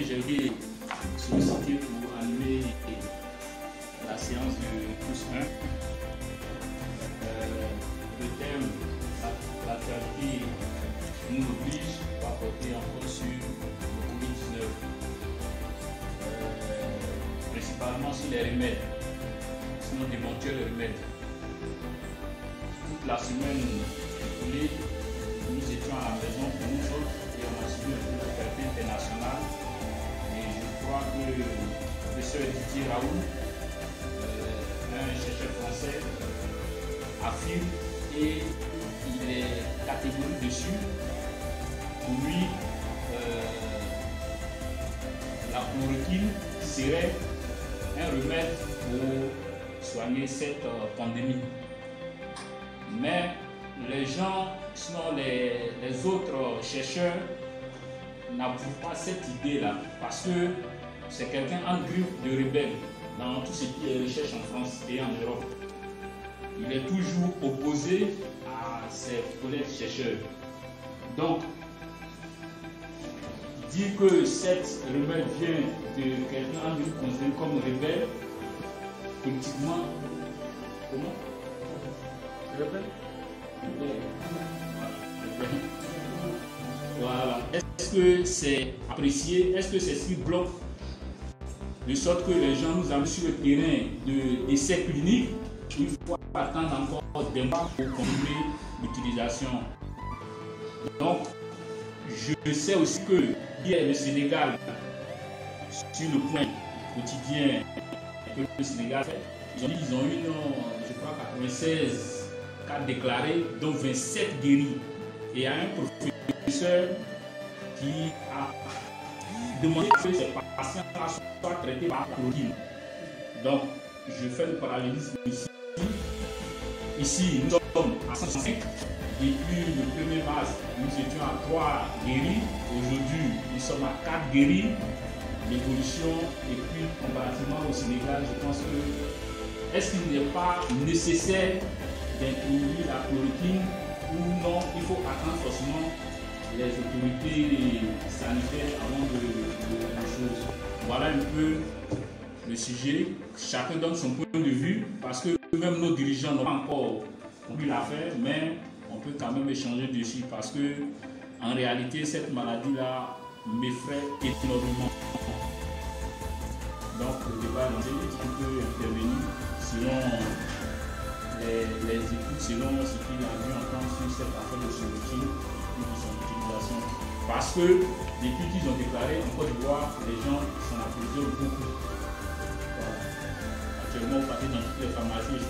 j'ai été sollicité pour animer la séance de plus 1. Le thème, l'actualité nous oblige à porter encore sur le Covid-19, principalement sur les remèdes, sinon d'éventuels remèdes. Toute la semaine écoulée, nous étions à la maison pour nous autres et on a suivi l'actualité internationale. Et je crois que le professeur Didier Raoult, un chercheur français, affirme et il est catégorique dessus. Pour lui, la chloroquine serait un remède pour soigner cette pandémie. Mais les gens, sinon les autres chercheurs, n'approuvent pas cette idée-là parce que c'est quelqu'un en griffe de rebelle dans tout ce qui est recherche en France et en Europe. Il est toujours opposé à ses collègues chercheurs. Donc, dire que cette remède vient de quelqu'un en griffe considéré comme rebelle, politiquement, comment? Rebelle? Voilà. Est-ce que c'est apprécié? Est-ce que c'est ce qui bloque de sorte que les gens nous amènent sur le terrain d'essais cliniques? Il faut attendre encore des mois pour continuer l'utilisation. Donc, je sais aussi que hier le Sénégal, sur le point quotidien que le Sénégal fait, ils ont eu, je crois, 96 cas déclarés, dont 27 guéris. Et il y a un professeur qui a demandé que ces patients soient traités par la chloroquine. Donc, je fais le parallélisme ici. Ici, nous sommes à 105. Depuis le 1er mars, nous étions à 3 guéris. Aujourd'hui, nous sommes à 4 guéris. L'évolution, et puis comparativement au Sénégal, je pense que est-ce qu'il n'est pas nécessaire d'introduire la chloroquine ou non? Il faut attendre forcément les autorités sanitaires avant de choses. Voilà un peu le sujet. Chacun donne son point de vue parce que même nos dirigeants n'ont pas encore compris l'affaire, mais on peut quand même échanger dessus parce que en réalité cette maladie-là m'effraie énormément. Donc le débat est lancé, qui peut intervenir selon les écoutes, selon ce qu'il a vu entendre sur cette affaire de chloroquine et de son utilisation. Parce que depuis qu'ils ont déclaré en Côte d'Ivoire, les gens s'en applaudissent beaucoup. Actuellement, vous partez dans toutes les pharmacies,